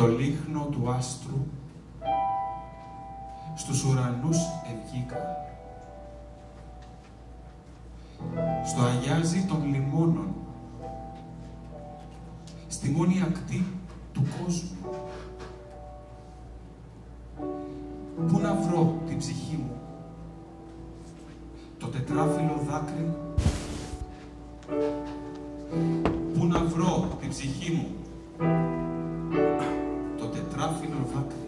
το λίχνο του άστρου, στους ουρανούς ευγήκα. Στο αγιάζι των λιμώνων, στη μόνη ακτή του κόσμου. Πού να βρω την ψυχή μου, το τετράφυλλο δάκρυ? Πού να βρω την ψυχή μου, το τετράφυλλο δάκρυ?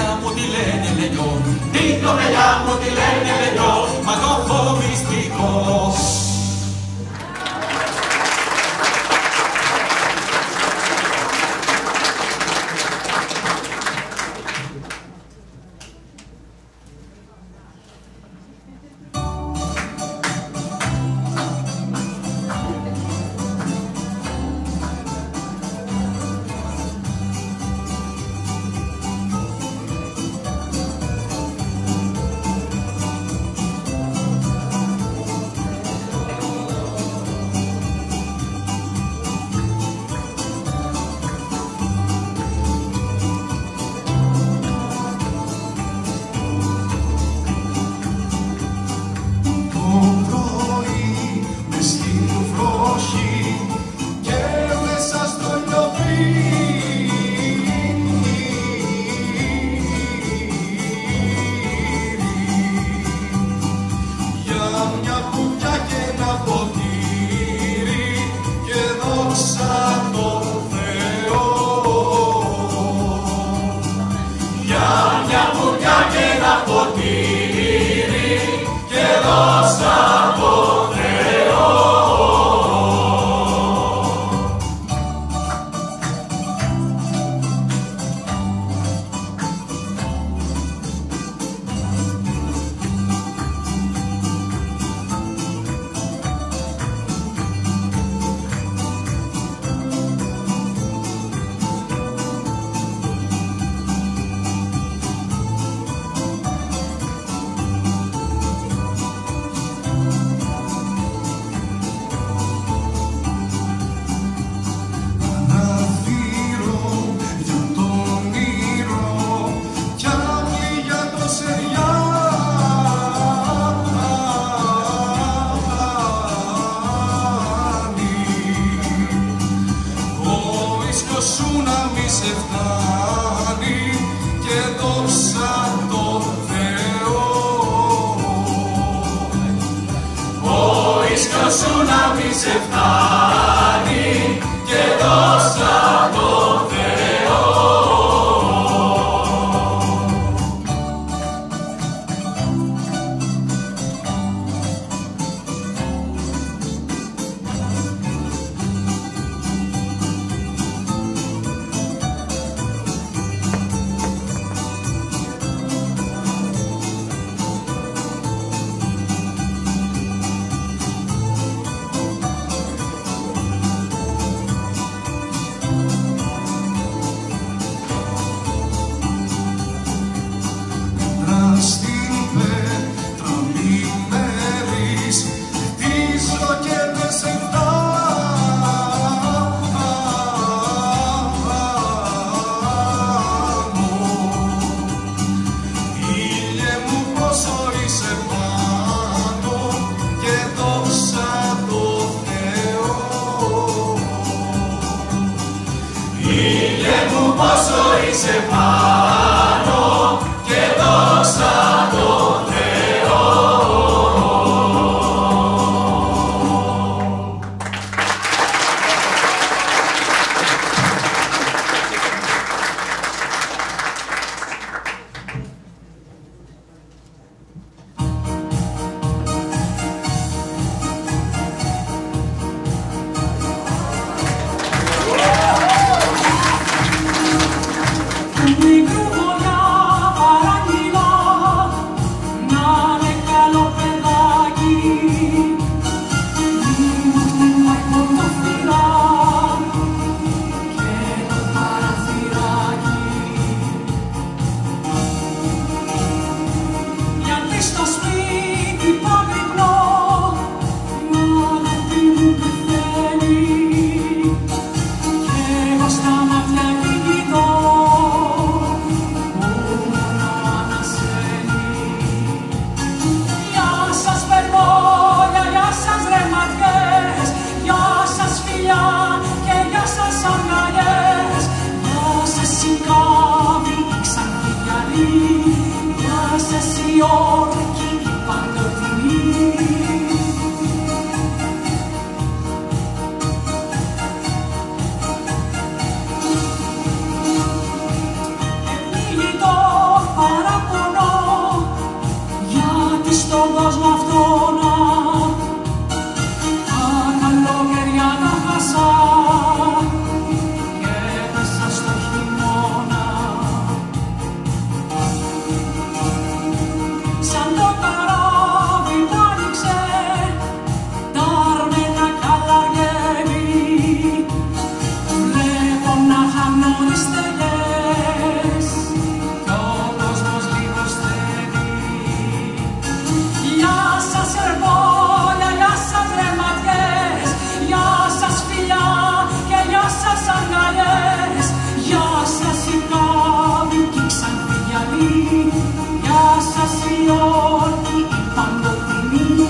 κοπελιά μου τη λένε Λενιό, την κοπελιά μου τη λένε Λενιό, μα το έχω μυστικό. Γεια σας οι όρκοι, οι παντοτιμοί.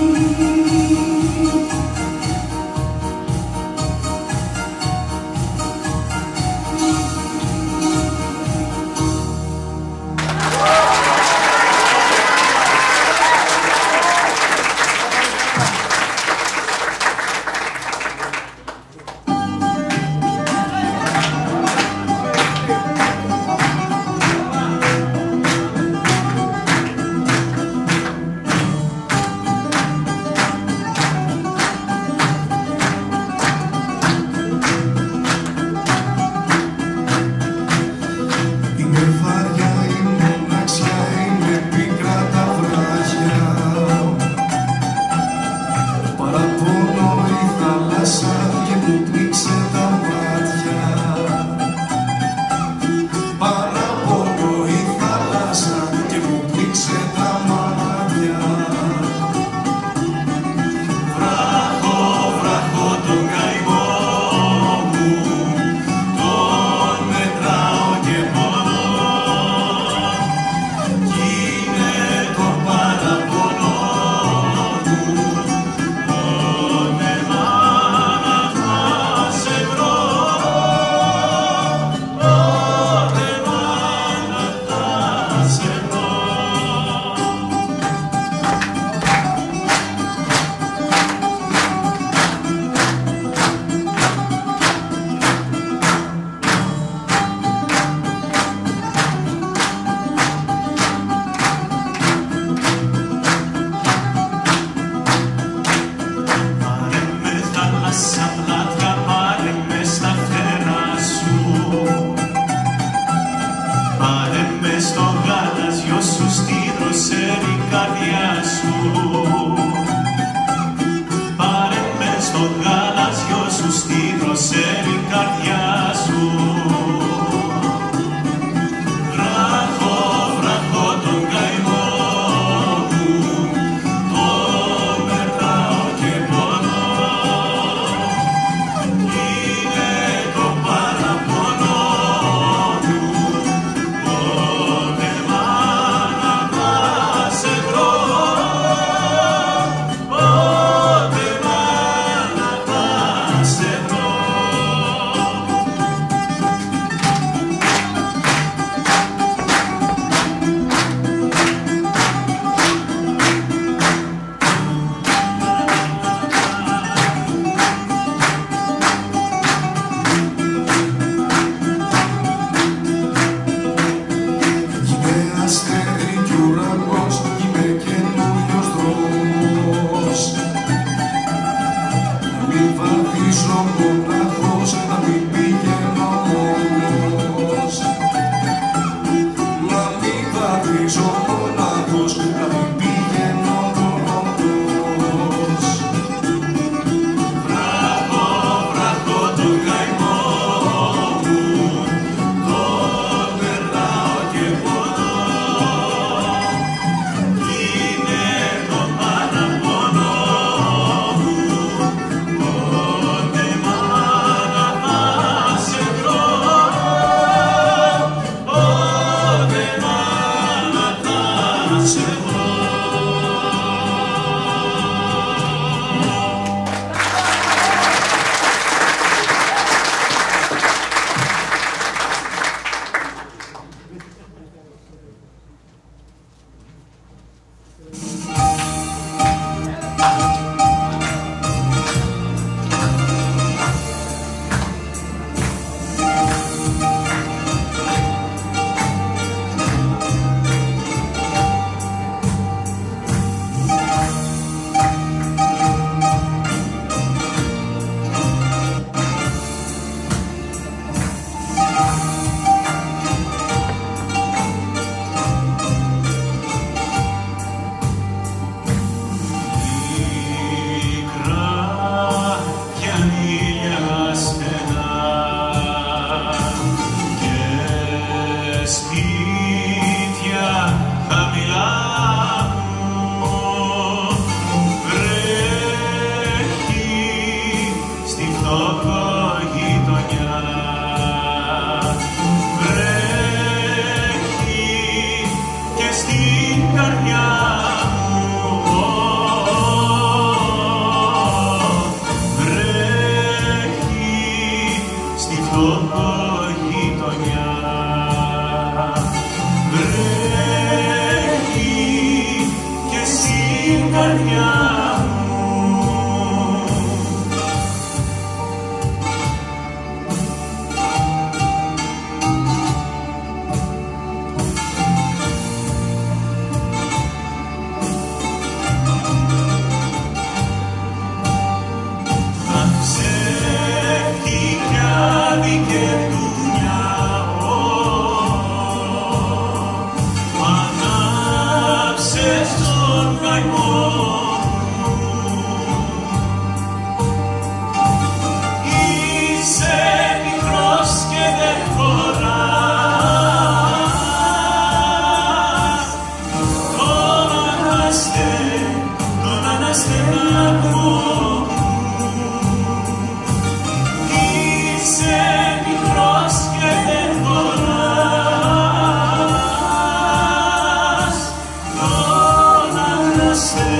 καημό. Είσαι μικρός και δεν χωράς τον αναστεναγμό. Είσαι μικρός και δεν χωράς τον αναστεναγμό.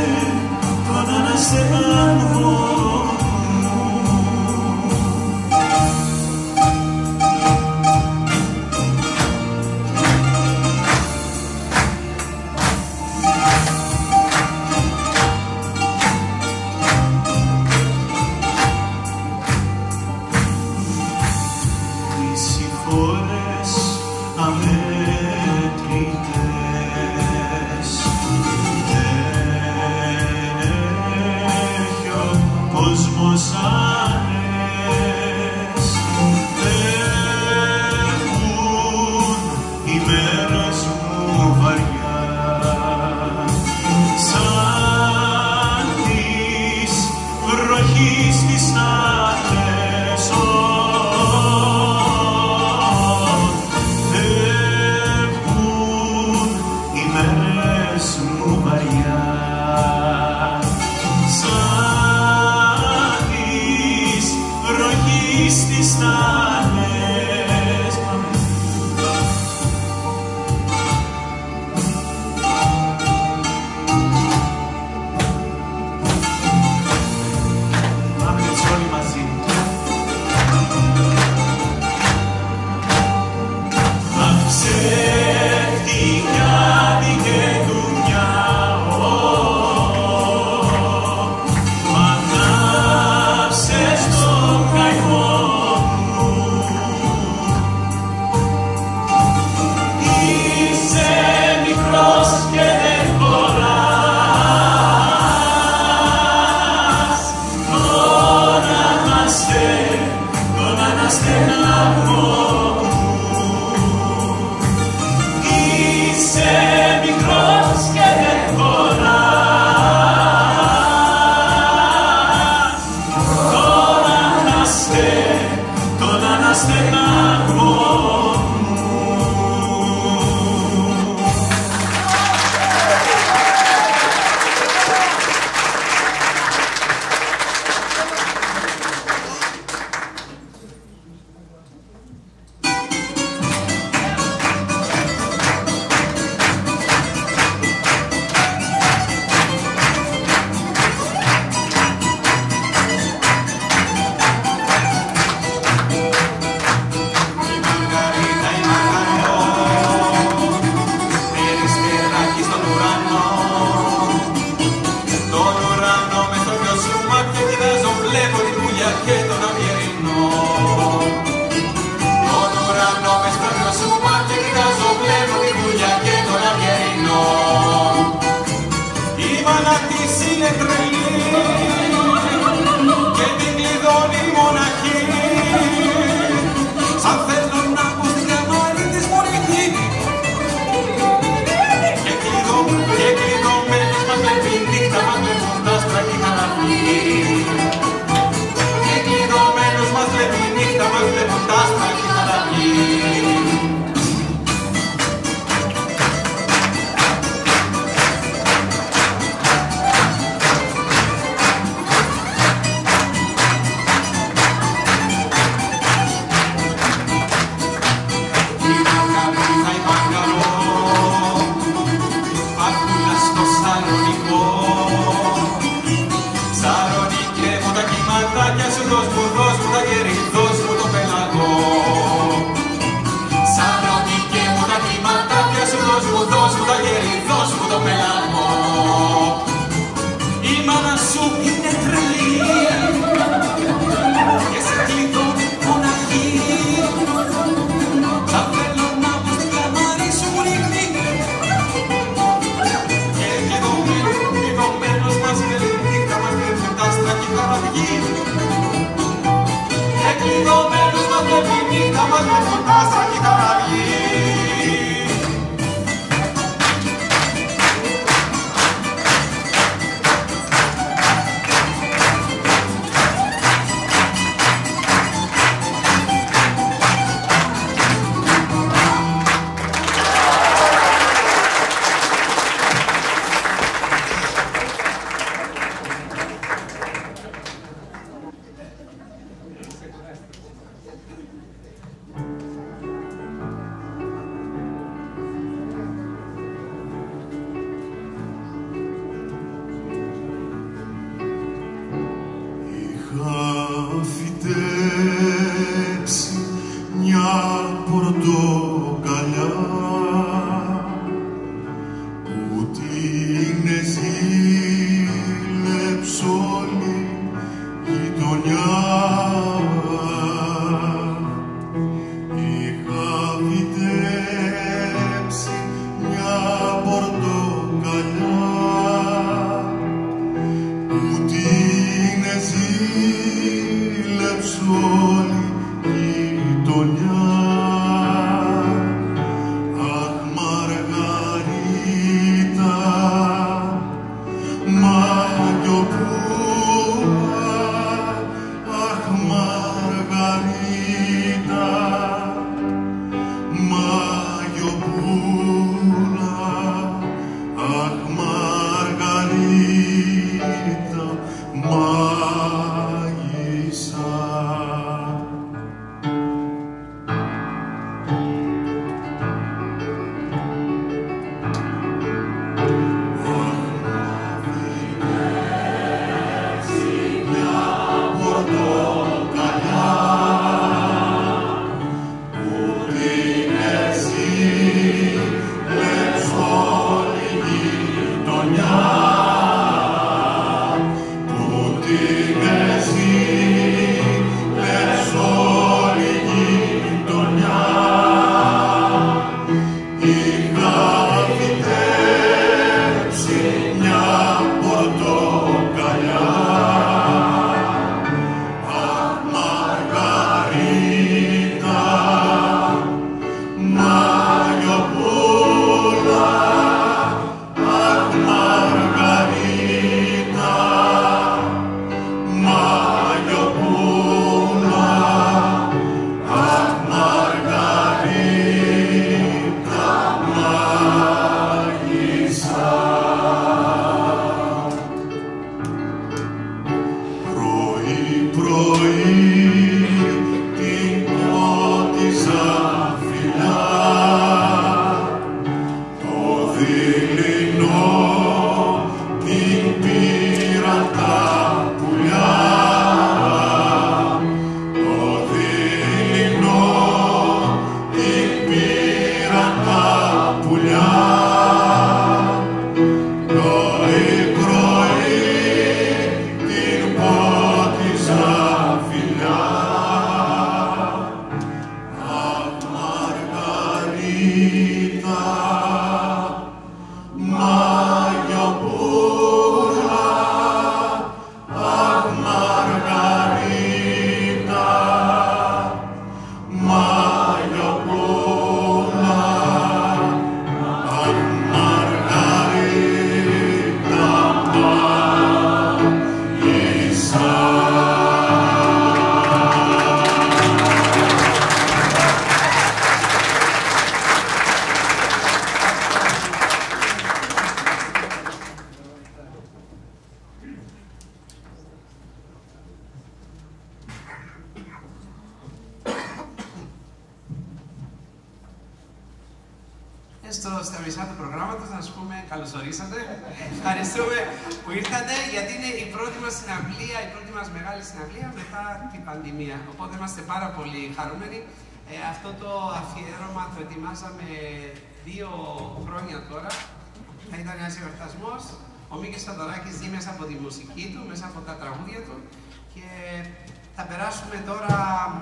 στα μισά του προγράμματος να σας πούμε καλωσορίσατε. Ευχαριστούμε που ήρθατε, γιατί είναι η πρώτη μας συναυλία, η πρώτη μας μεγάλη συναυλία μετά την πανδημία. Οπότε είμαστε πάρα πολύ χαρούμενοι. Αυτό το αφιέρωμα το ετοιμάσαμε 2 χρόνια τώρα. Θα ήταν ένας εορτασμός. Ο Μίκης Θοδωράκης ζει μέσα από τη μουσική του, μέσα από τα τραγούδια του. Και θα περάσουμε τώρα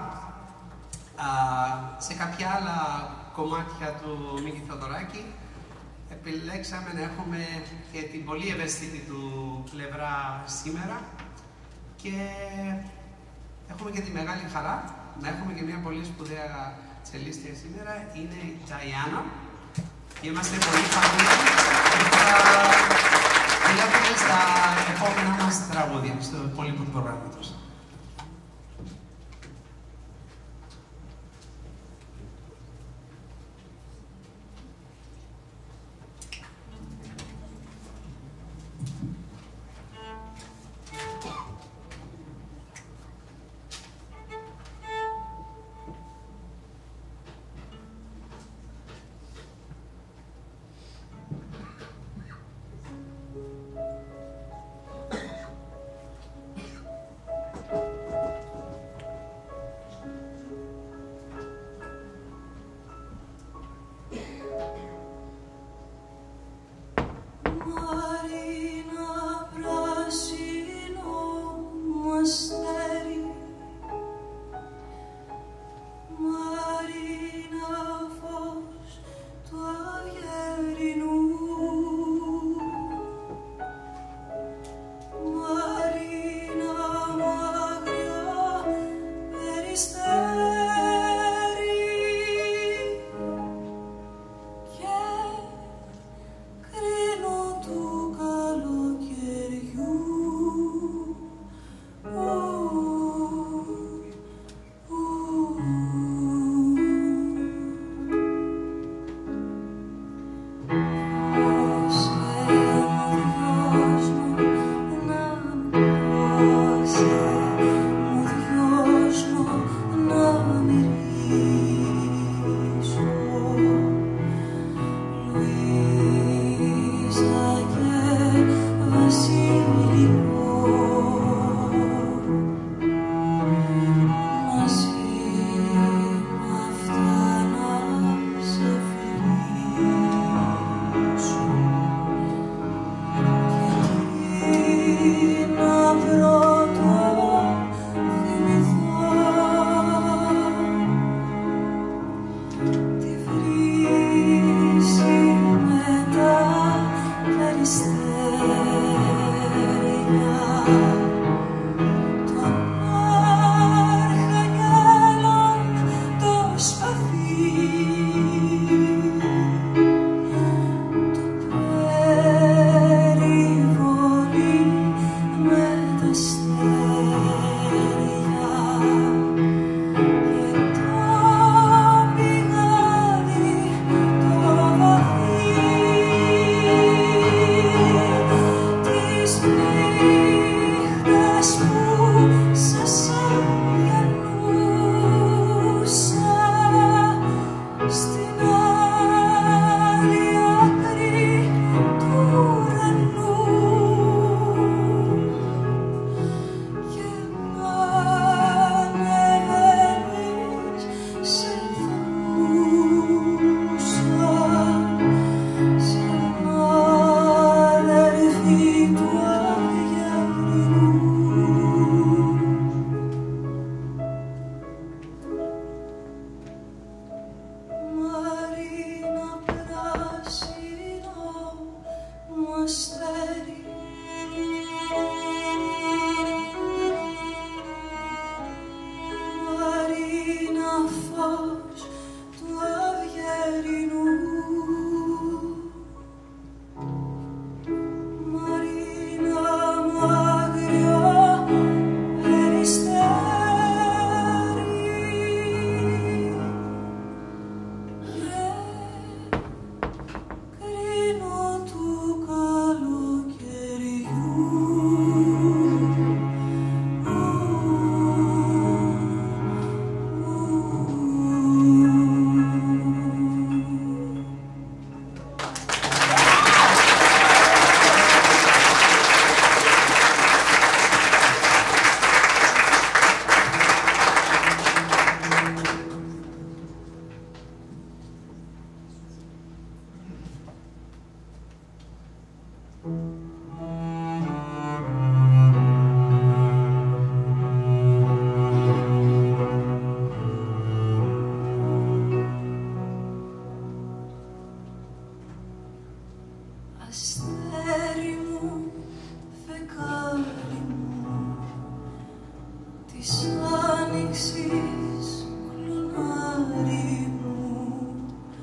σε κάποια άλλα κομμάτια του Μίκη Θοδωράκη. Επιλέξαμε να έχουμε και την πολύ ευαίσθητη του πλευρά σήμερα και έχουμε και τη μεγάλη χαρά να έχουμε και μια πολύ σπουδαία τσελίστρια σήμερα. Είναι η Τζαϊάννα και είμαστε πολύ χαρούμενοι και θα μιλάμε στα επόμενα μας τραγούδια, στο υπόλοιπο του προγράμματος. Αστέρι μου, φεγγάρι μου, της άνοιξης κλονάρι μου,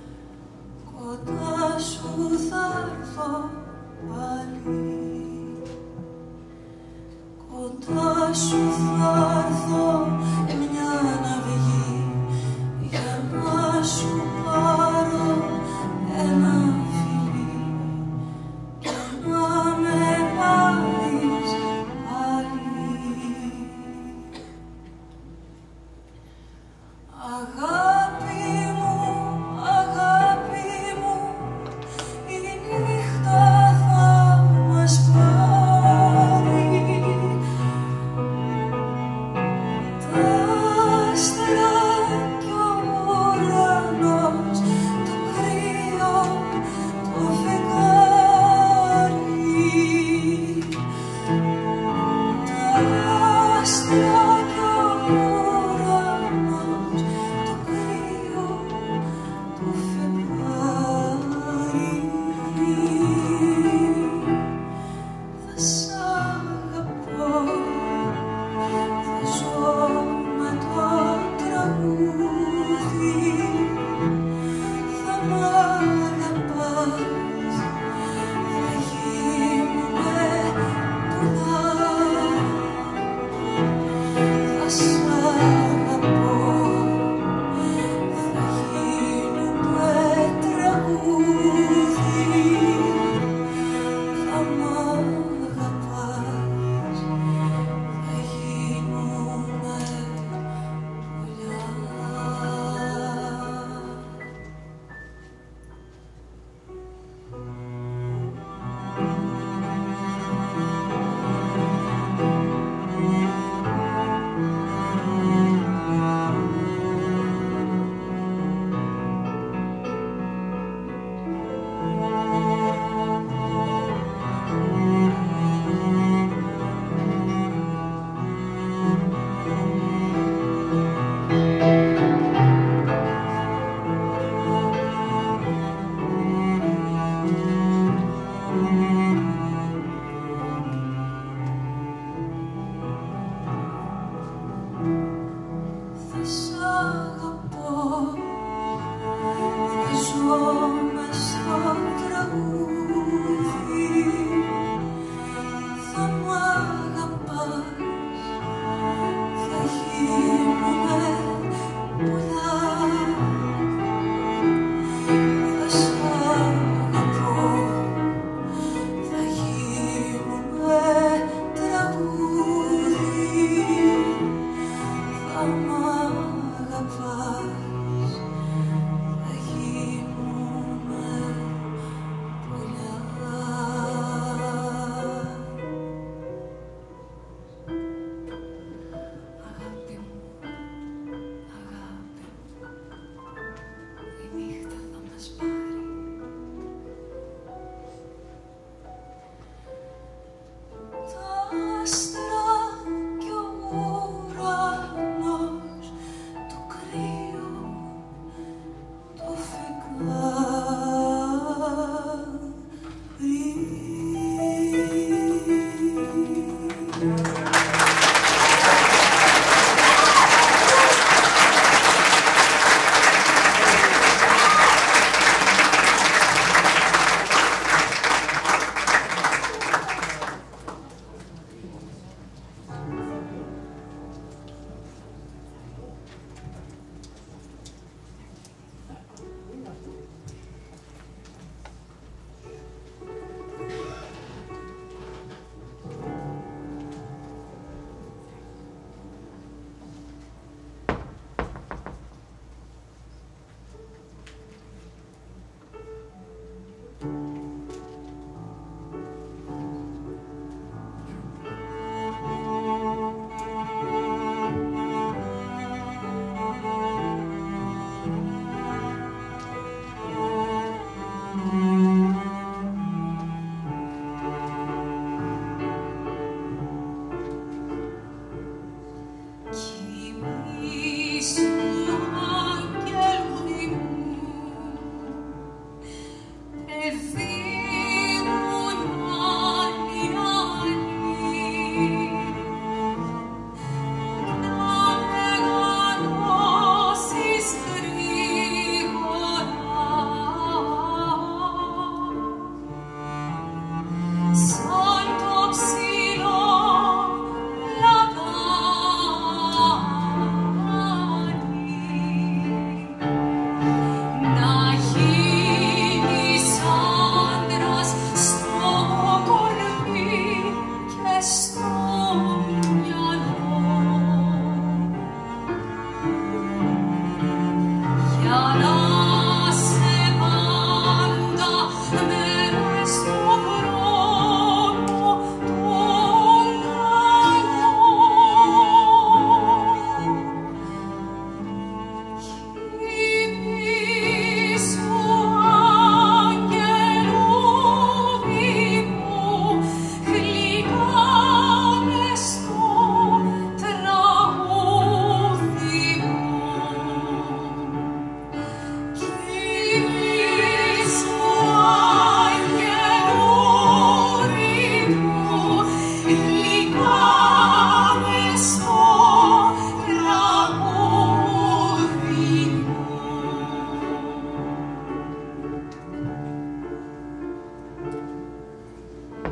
κοντά σου θα έρθω πάλι, κοντά σου θα έρθω μια ναυγή για να σου πάρω ένα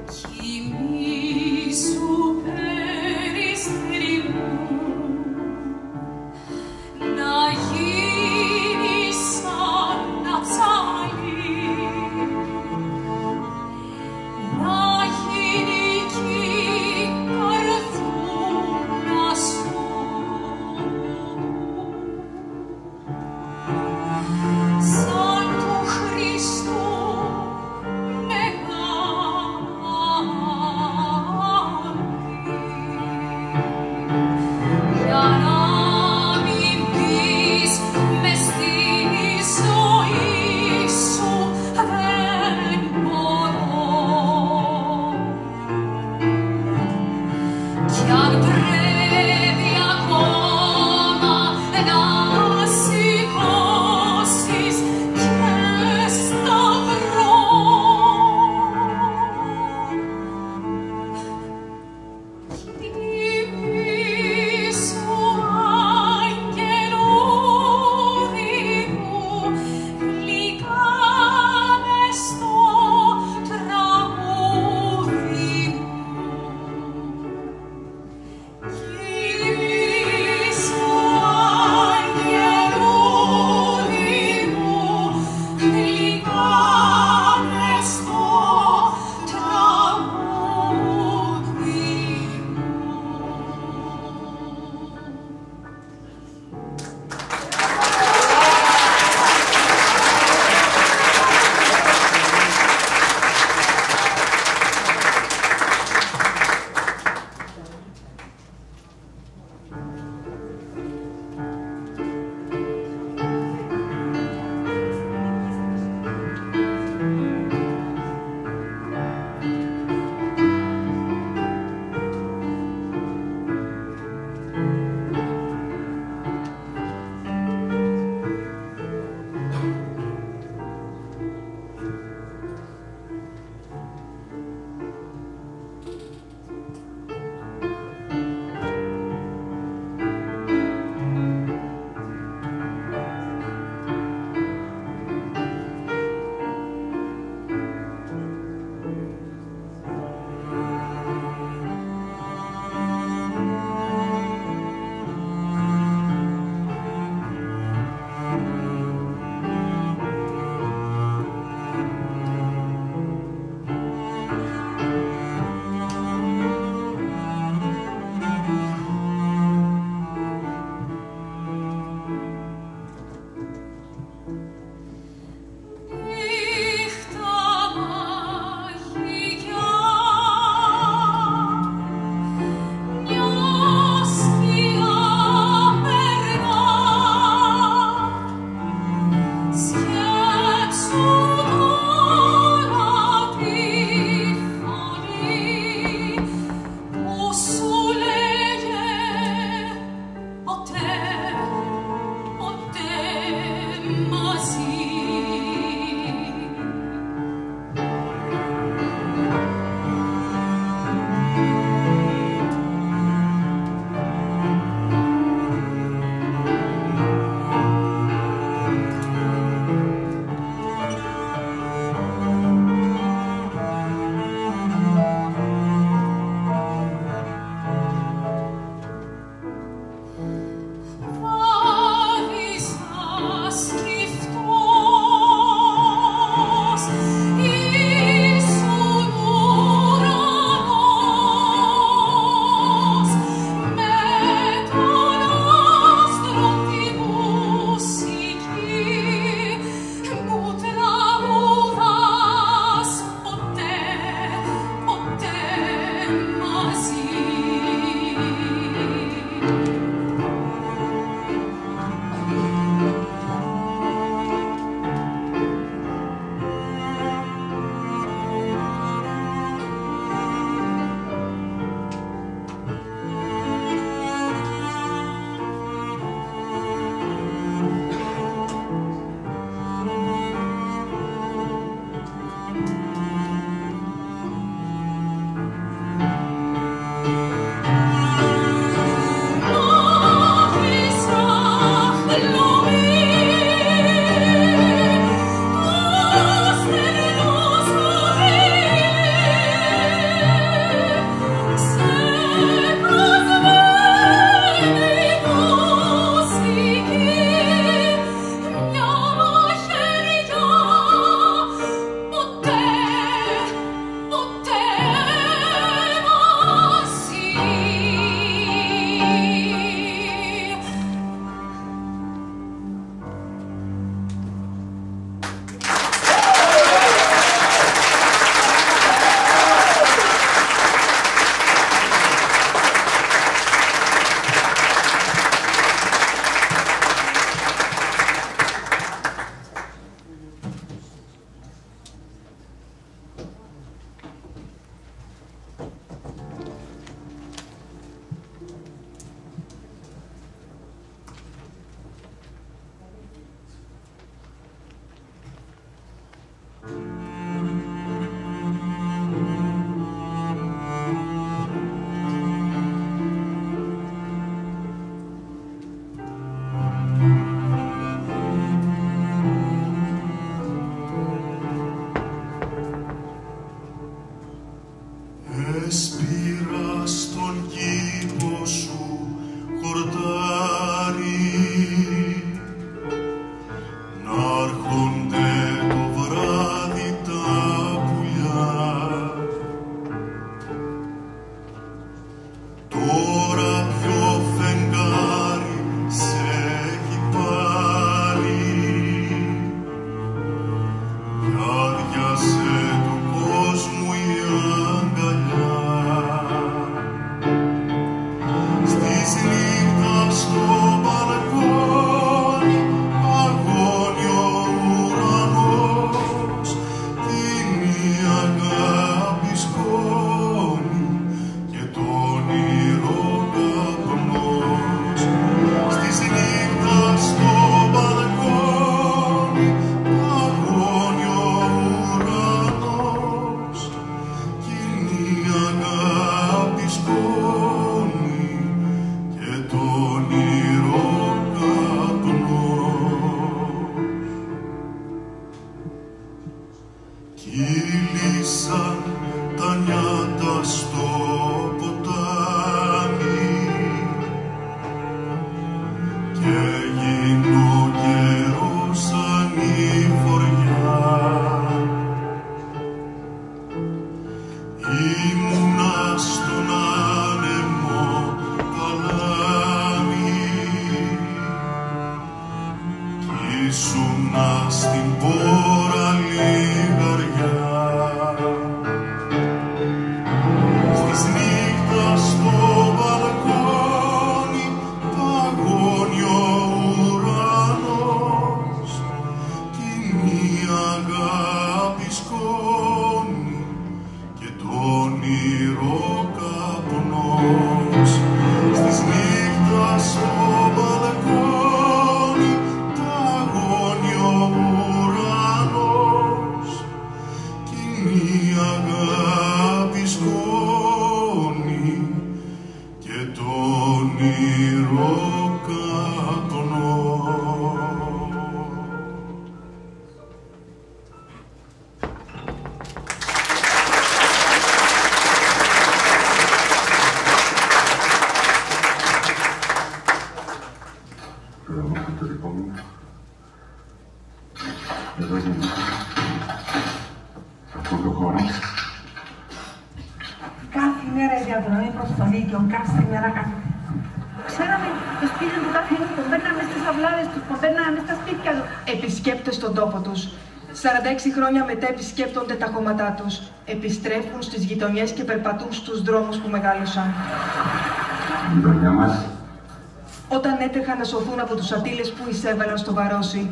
Κοιμήσου περιστέρι μου, να γίνεις σαν ατσάλι, να γίνει κι η καρδούλα σου σαν του Χριστού μεγάλη. σπήρα στον κήπο σου χορτάρι να'ρχονται το βράδυ τα πουλιά. Τώρα ποιο φεγγάρι σε έχει πάρει κι άδειασε του κόσμου η αγκαλιά. Στις νύχτας στο μπαλκόνι αγώνει ο ουρανός την η αγάπη σκόνη και το όνειρο καπνός. Στις νύχτας στο μπαλκόνι αγώνει ο ουρανός κι η αγάπη σκόνη και το όνειρο καπνός. Κύλησαν τα νιάτα στο ποτάμι και έγινε ο καιρός σαν η φοριά. Ήμουνα στον άνεμο παλάμι κι ήσουνα στην πόρα λιγαριά. Στις νύχτας στο μπαλκόνι παγώνει ο ουρανός κι η αγάπη σκόνη και το όνειρο καπνός. Στις νύχτας στο μπαλκόνι παγώνει ο ουρανός κι η αγάπη σκόνη και το όνειρο καπνός. Εδώ είναι το δικό μου. Εδώ είναι αυτό το χώρο. Κάθε μέρα η διαδρομή προς το Λύκειο, κάθε μέρα κάθε. Ξέραμε το σπίτι του καθενός, τον παίρναμε στις αυλάδες τους, τον παίρναμε στα σπίτια του. Επισκέπτες στον τόπο τους. 46 χρόνια μετά επισκέπτονται τα χώματά τους. Επιστρέφουν στις γειτονιές και περπατούν στους δρόμους που μεγάλωσαν. Η γειτονιά μας. Όταν έτρεχαν να σωθούν από τους ατύλες που εισέβαλαν στο Βαρόσι.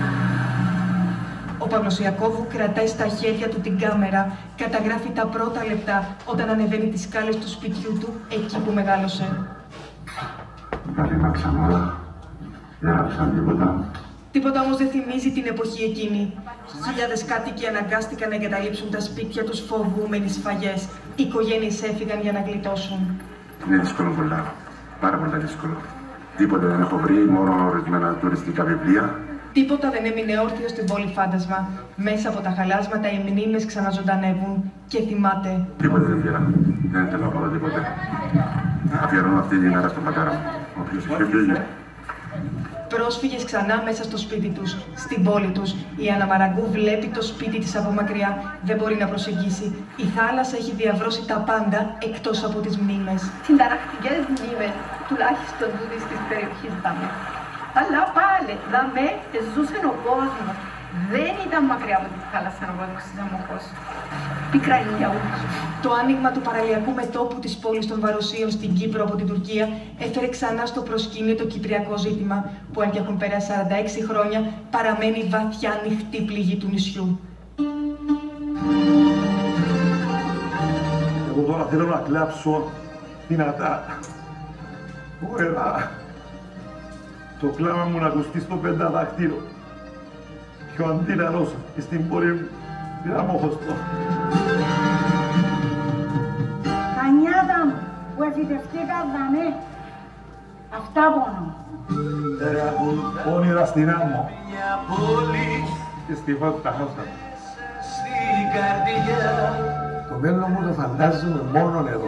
Ο Παύλος Ιακώβου κρατάει στα χέρια του την κάμερα, καταγράφει τα πρώτα λεπτά όταν ανεβαίνει τις σκάλες του σπιτιού του εκεί που μεγάλωσε. Δεν ήμαξαν όλα. Δεν άφησαν τίποτα. Τίποτα όμως δεν θυμίζει την εποχή εκείνη. Χιλιάδες κάτοικοι αναγκάστηκαν να εγκαταλείψουν τα σπίτια τους φοβούμενοι σφαγές. Οι οικογένειες έφυγαν για να γλιτώσουν. Είναι δύσκολο πολλά. Πάρα πολύ δύσκολο. Τίποτε δεν έχω βρει, μόνο ορισμένα τουριστικά βιβλία. Τίποτα δεν έμεινε όρθιο στην πόλη φάντασμα. Μέσα από τα χαλάσματα οι μνήμες ξαναζωντανεύουν και θυμάται. Τίποτε δεν πήρα. Δεν θέλω να πω τίποτε. Αφιερώνω αυτή την ημέρα στον πατέρα μου. Όποιος είχε φύγει. Πρόσφυγες ξανά μέσα στο σπίτι τους, στην πόλη τους. Η Άννα Μαραγκού βλέπει το σπίτι της από μακριά. Δεν μπορεί να προσεγγίσει. Η θάλασσα έχει διαβρώσει τα πάντα εκτός από τις μνήμες. Συνταρακτικές μνήμες, τουλάχιστον τούτης της περιοχής δαμέ. Αλλά πάλι, δαμέ, ζούσε ο κόσμος. Δεν ήταν μακριά από τη θάλασσα ο κόσμος της Αμμοχώς. Πικρά ηλιά ούλους. Το άνοιγμα του παραλιακού μετώπου της πόλης των Βαροσίων στην Κύπρο από την Τουρκία έφερε ξανά στο προσκήνιο το κυπριακό ζήτημα, που αν και έχουν περάσει 46 χρόνια, παραμένει βαθιά ανοιχτή πληγή του νησιού. Εγώ τώρα θέλω να κλάψω δυνατά. Ωραία. Το κλάμα μου να ακουστεί στο πενταδάχτυλο. Πιο αντίλαλος στην πορεία μου. Πειραμόχωστο. Κανιάτα μου, που εφητευτήκα δαμέ. Αυτά πόνο. Όνειρα στην άμμο. Και στη φάτα τα χάσα. Στην καρδιά Το μέλλον μου το φαντάζομαι μόνον εδώ.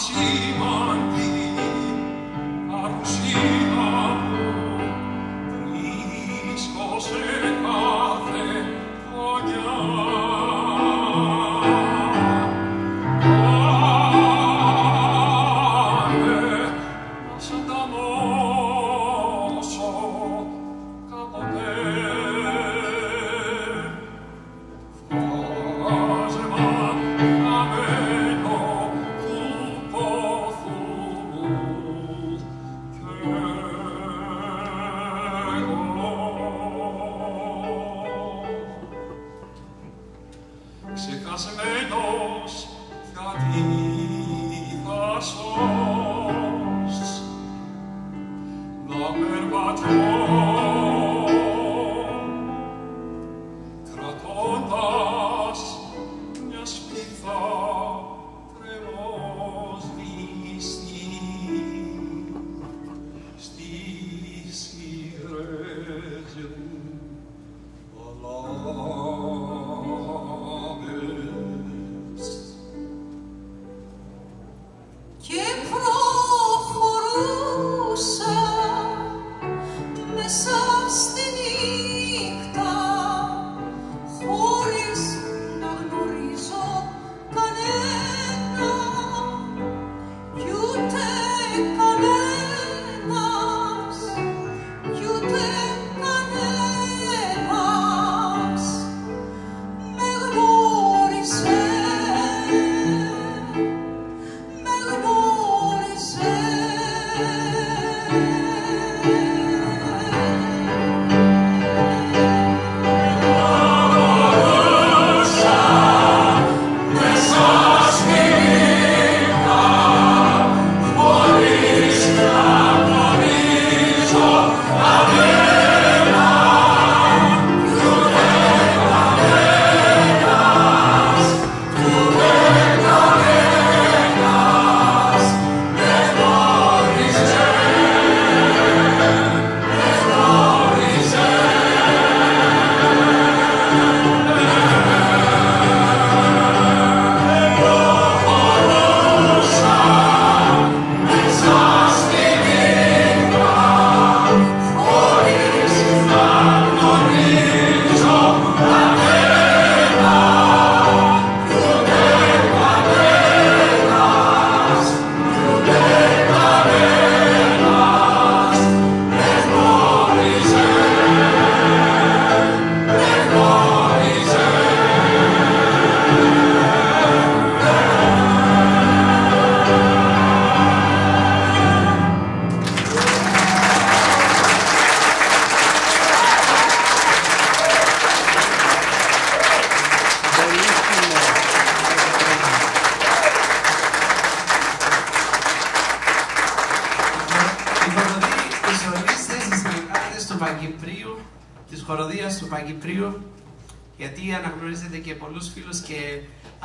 Παγκυπρίου, της χοροδίας του Παγκυπρίου, γιατί αναγνωρίζετε και πολλούς φίλους και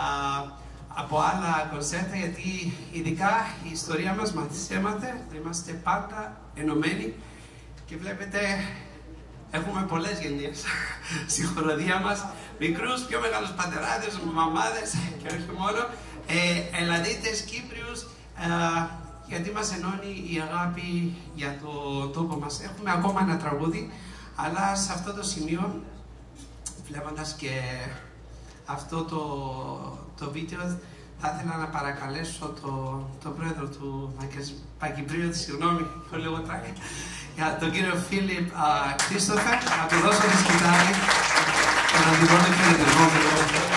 από άλλα κονσέρτα, γιατί ειδικά η ιστορία μας μας έμαθε, είμαστε πάντα ενωμένοι και βλέπετε έχουμε πολλές γενιές στη χοροδία μας, μικρούς, πιο μεγάλους πατεράδες, μαμάδες και όχι μόνο, Ελλαδίτες, Κύπριους, γιατί μας ενώνει η αγάπη για το τόπο μας. Έχουμε ακόμα ένα τραγούδι, αλλά σε αυτό το σημείο, βλέποντας και αυτό το βίντεο, θα ήθελα να παρακαλέσω τον πρόεδρο του Παγκυπρίου, συγγνώμη, το λέγω τράκι, για τον κύριο Φίλιπ Κρίστοφερ, να του δώσω τη σκητάλη και να του δώσω και την επόμενη.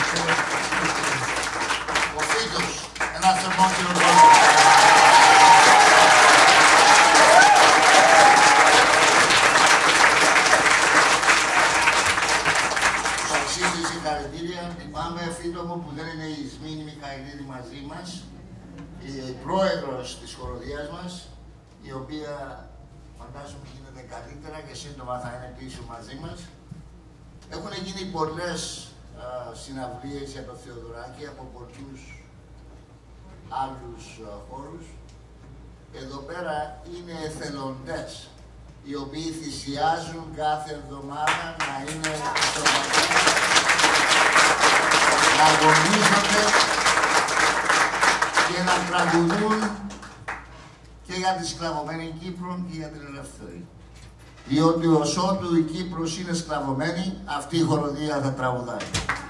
Ο Φίτος, ένα θερμό κύριο πρόεδρο. Λυπάμαι, φίλο μου, που δεν είναι η Ισμήνη Μιχαηλίδη μαζί μας, η πρόεδρος της χοροδίας μας, η οποία φαντάζομαι γίνεται καλύτερα και σύντομα θα είναι πίσω μαζί μας. Έχουν γίνει πολλές συναυλίες για το Θεοδωράκη από πολλούς άλλους χώρους. Εδώ πέρα είναι εθελοντές, οι οποίοι θυσιάζουν κάθε εβδομάδα να είναι στο Παγκύπριο, να αγωνίζονται και να τραγουδούν και για τη σκλαβωμένη Κύπρο και για την ελευθερία. Διότι οσότου η Κύπρος είναι σκλαβωμένη, αυτή η χοροδία θα τραγουδάει.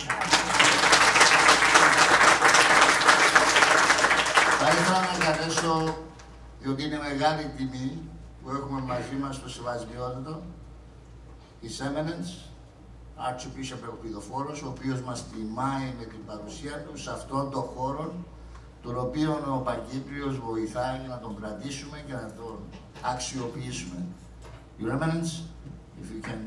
Θα ήθελα να καλέσω, διότι είναι μεγάλη τιμή που έχουμε μαζί μας το Σεβασμιότατο, His Eminence, Archbishop Ελπιδοφόρος, ο οποίος μας τιμάει με την παρουσία του σε αυτόν τον χώρο, τον οποίο ο Παγκύπριος βοηθάει να τον κρατήσουμε και να τον αξιοποιήσουμε. Your Eminence, if you can...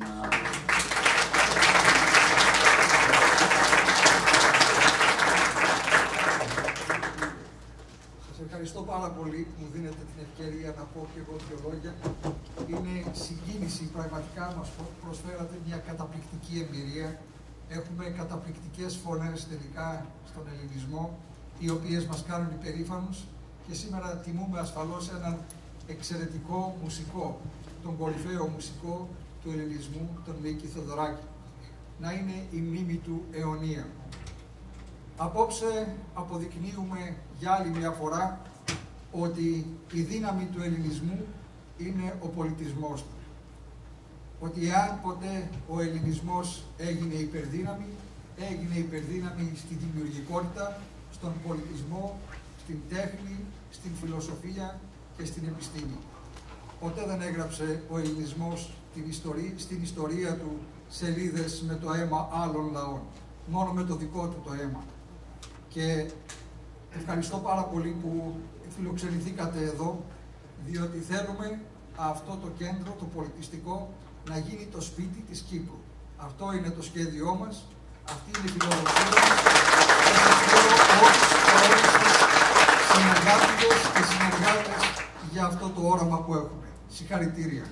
Σας ευχαριστώ πάρα πολύ που μου δίνετε την ευκαιρία να πω και εγώ δύο λόγια. Είναι συγκίνηση, πραγματικά μας προσφέρατε μια καταπληκτική εμπειρία. Έχουμε καταπληκτικές φωνές τελικά στον ελληνισμό, οι οποίες μας κάνουν υπερήφανους και σήμερα τιμούμε ασφαλώς έναν εξαιρετικό μουσικό, τον κορυφαίο μουσικό του ελληνισμού, τον Μίκη Θοδωράκη. Να είναι η μνήμη του αιωνία. Απόψε αποδεικνύουμε για άλλη μια φορά ότι η δύναμη του ελληνισμού είναι ο πολιτισμός του. Ότι εάν ποτέ ο ελληνισμός έγινε υπερδύναμη στη δημιουργικότητα, στον πολιτισμό, στην τέχνη, στην φιλοσοφία και στην επιστήμη. Ποτέ δεν έγραψε ο ελληνισμός στην ιστορία του σελίδες με το αίμα άλλων λαών. Μόνο με το δικό του το αίμα. Και ευχαριστώ πάρα πολύ που φιλοξενηθήκατε εδώ, διότι θέλουμε αυτό το κέντρο, το πολιτιστικό, να γίνει το σπίτι της Κύπρου. Αυτό είναι το σχέδιό μας, αυτή είναι η φιλοδοξία μας και σας θέλω όλους συνεργάτες και συνεργάτες για αυτό το όραμα που έχουμε. Συγχαρητήρια.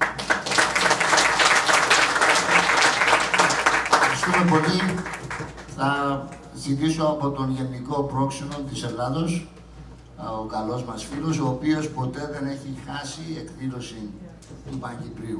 Ευχαριστούμε πολύ. Θα ζητήσω από τον Γενικό Πρόξενο της Ελλάδος, ο καλός μας φίλος, ο οποίος ποτέ δεν έχει χάσει εκδήλωση του Παγκυπρίου.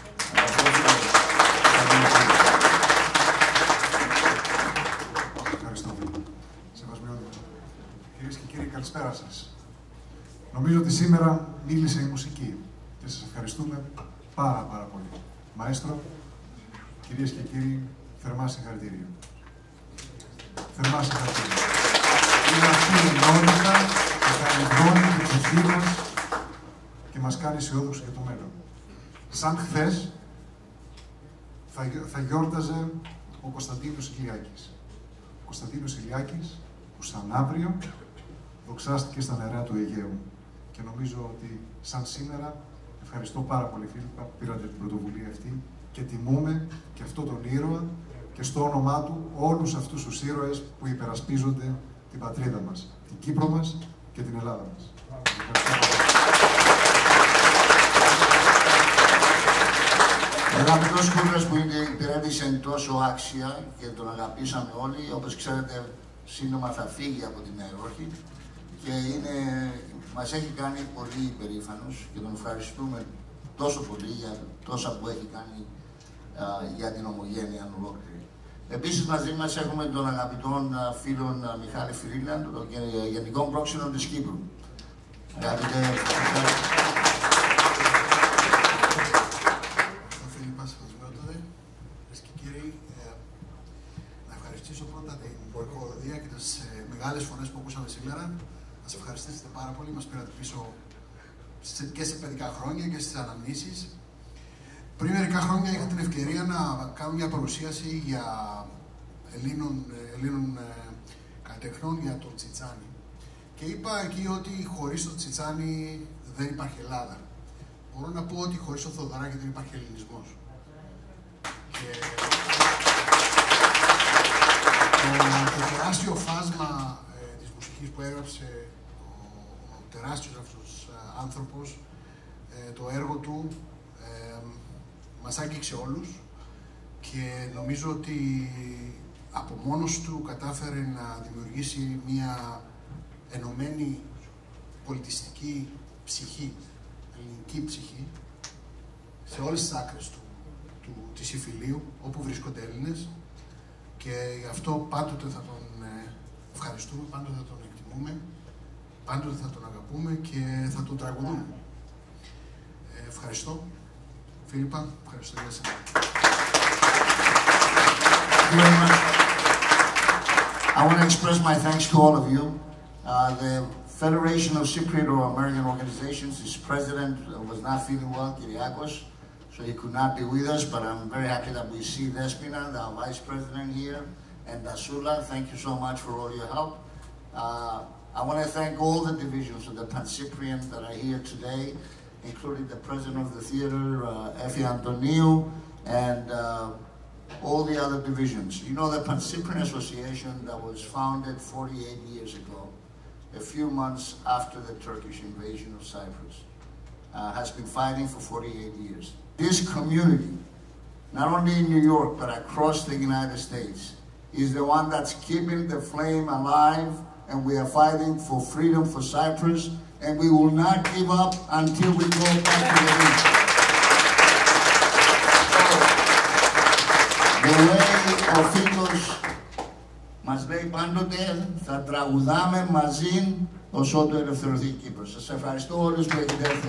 Ευχαριστώ. Σεβασμιότατο. Κυρίες και κύριοι, καλησπέρα σας. Νομίζω ότι σήμερα μίλησε η μουσική και σας ευχαριστούμε πάρα πολύ. Μαέστρο, κυρίες και κύριοι, θερμά συγχαρητήρια. Θερμά συγχαρητήρια. Είναι αυτή η ενότητα που θα ενδώνει την ψυχή μας και μας κάνει αισιόδοξους για το μέλλον. Σαν χθες θα γιόρταζε ο Κωνσταντίνος Ηλιάκης. Ο Κωνσταντίνος Ηλιάκης που σαν αύριο δοξάστηκε στα νερά του Αιγαίου. Και νομίζω ότι σαν σήμερα, ευχαριστώ πάρα πολύ Φίλιππα που πήρατε την πρωτοβουλία αυτή και τιμούμε και αυτόν τον ήρωα και στο όνομά του όλους αυτούς τους ήρωες που υπερασπίζονται την πατρίδα μας, την Κύπρο μας και την Ελλάδα μας. Αγαπητός Κούρας που υπηρέτησε τόσο άξια και τον αγαπήσαμε όλοι, όπως ξέρετε σύντομα θα φύγει από την Αερόχη και μας έχει κάνει πολύ υπερήφανος και τον ευχαριστούμε τόσο πολύ για τόσα που έχει κάνει για την ομογένεια ολόκληρη. Επίσης μαζί μας έχουμε τον αγαπητόν φίλον Μιχάλη Φιρίλαν, τον Γενικό Πρόξενο της Κύπρου. Αγαπητέ Φίλιππα, Σεβασμιότατε, κυρίες και κύριοι, να ευχαριστήσω πρώτα την χοροδία και τις μεγάλες φωνές που ακούσαμε σήμερα. Να σας ευχαριστήσετε πάρα πολύ, μας πήρατε πίσω και σε παιδικά χρόνια και στις αναμνήσεις. Πριν μερικά χρόνια είχα την ευκαιρία να κάνω μια παρουσίαση για Ελλήνων καλλιτεχνών για το Τσιτσάνι. Και είπα εκεί ότι χωρίς το Τσιτσάνι δεν υπάρχει Ελλάδα. Μπορώ να πω ότι χωρίς το Θοδωράκη δεν υπάρχει ελληνισμός. Και το τεράστιο φάσμα της μουσικής που έγραψε ο τεράστιος αυτός άνθρωπος, το έργο του μας άγγιξε όλους και νομίζω ότι από μόνος του κατάφερε να δημιουργήσει μια ενωμένη πολιτιστική ψυχή, ελληνική ψυχή, σε όλες τις άκρες της Ιφιλίου, όπου βρίσκονται Έλληνες, και γι' αυτό πάντοτε θα τον ευχαριστούμε, πάντοτε θα τον εκτιμούμε πάντοτε θα τον αγαπούμε και θα τον τραγουδούμε. Ευχαριστώ. Φίλιππα, ευχαριστώ για εσένα. I want to express my thanks to all of you. The Federation of Cypriot-American Organizations, its president was not feeling well, Kyriakos, so he could not be with us, but I'm very happy that we see Despina, our vice president here, and Dasula. Thank you so much for all your help. I want to thank all the divisions of the Pan-Cyprian that are here today, including the president of the theater, Effie Antoniou, and all the other divisions. You know, the Pan-Cyprian Association that was founded 48 years ago, a few months after the Turkish invasion of Cyprus, has been fighting for 48 years. This community, not only in New York, but across the United States, is the one that's keeping the flame alive, and we are fighting for freedom for Cyprus, and we will not give up until we go back to the east. The way ο φίλος μας λέει πάντοτε, θα τραγουδάμε μαζί ως ότου ελευθερωθεί η Κύπρος. Σας ευχαριστώ όλους που έχετε έρθει.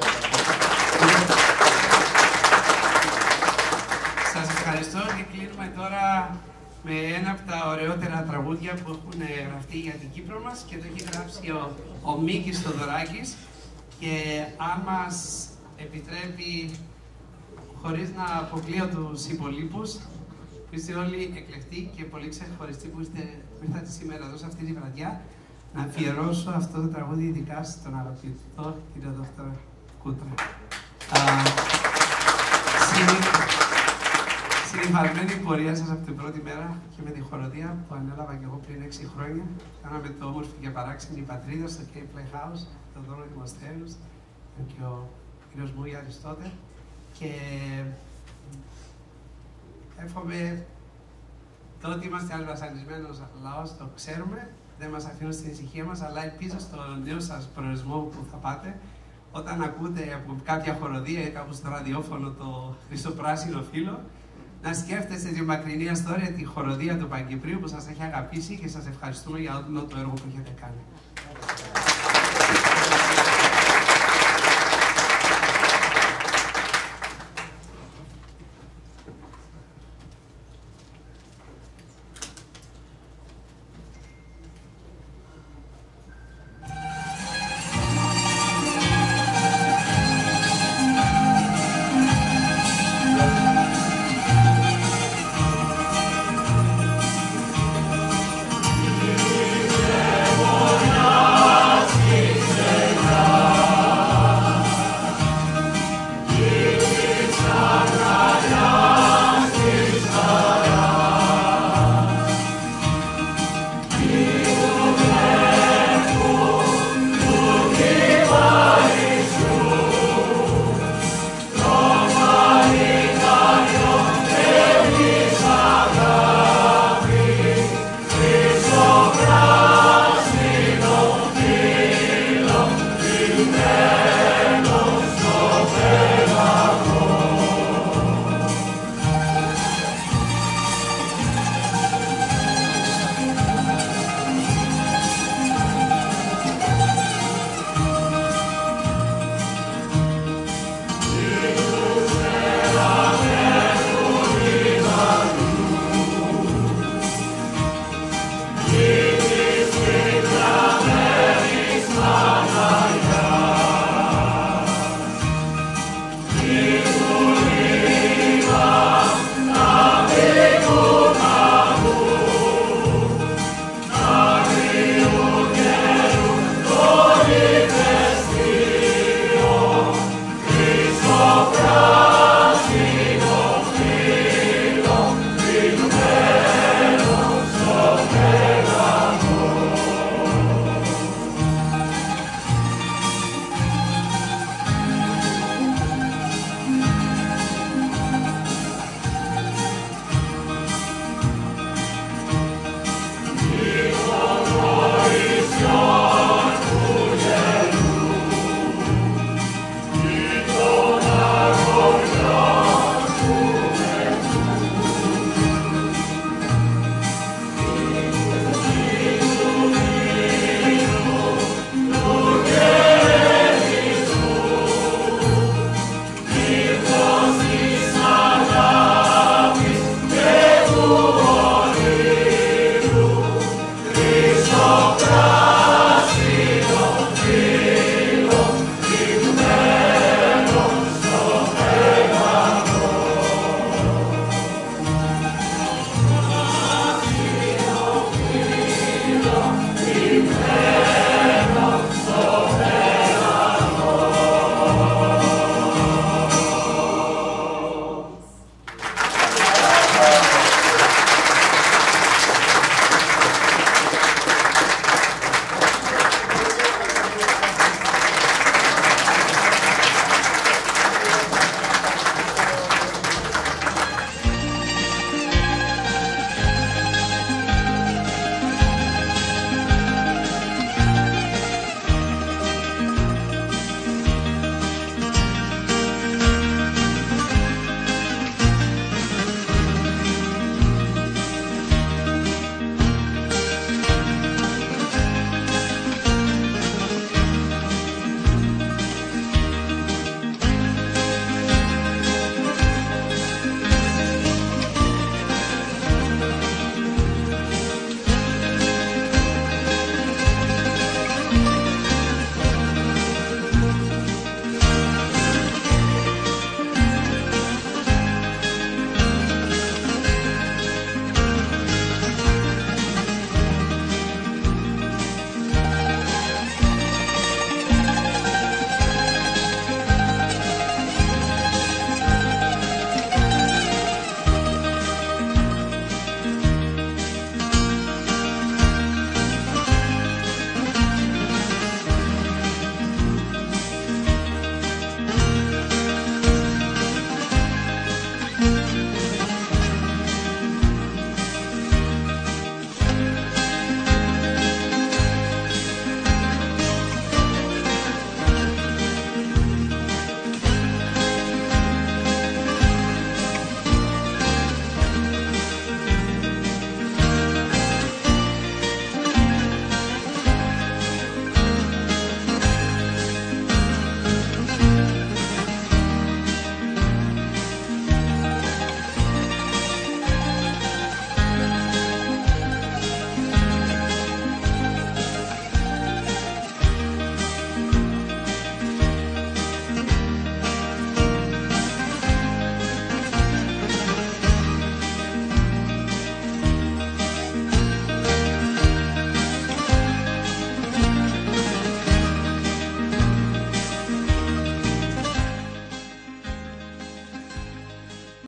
Σας ευχαριστώ και κλείνουμε τώρα με ένα από τα ωραιότερα τραγούδια που έχουν γραφτεί για την Κύπρο μας και το έχει γράψει ο Μίκης Θοδωράκης, και αν μας επιτρέπει, χωρίς να αποκλείω τους υπολείπους, που είστε όλοι εκλεκτοί και πολύ ξεχωριστοί που ήρθατε σήμερα εδώ σε αυτή τη βραδιά, να αφιερώσω αυτό το τραγούδι ειδικά στον αγαπητό κύριο Δόκτωρα Κούτρα. Συνυφαλμένη πορεία σας από την πρώτη μέρα και με τη χοροδία που ανέλαβα και εγώ πριν 6 χρόνια. Κάναμε το όμορφη και παράξενη πατρίδα στο Cape Playhouse, το Δώρο Δημοσθέρους και ο κύριος Μούγιαρης τότε. Και εύχομαι το ότι είμαστε ένας βασανισμένος λαός, το ξέρουμε, δεν μας αφήνουν στην ησυχία μας, αλλά ελπίζω στο νέο σας προορισμό που θα πάτε, όταν ακούτε από κάποια χοροδία ή κάπου στο ραδιόφωνο το χρυσοπράσινο φύλλο, να σκέφτεστε τη μακρινή ιστορία, τη χοροδία του Παγκυπρίου που σας έχει αγαπήσει, και σας ευχαριστούμε για όλο το έργο που έχετε κάνει.